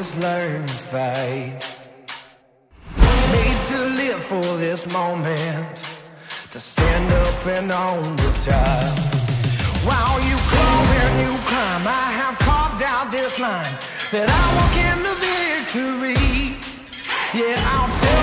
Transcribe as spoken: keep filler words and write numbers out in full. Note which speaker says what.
Speaker 1: just learn to fight. Made to live for this moment, to stand up and on the top. While you crawl and you climb, I have carved out this line that I walk into victory. Yeah, I'll tell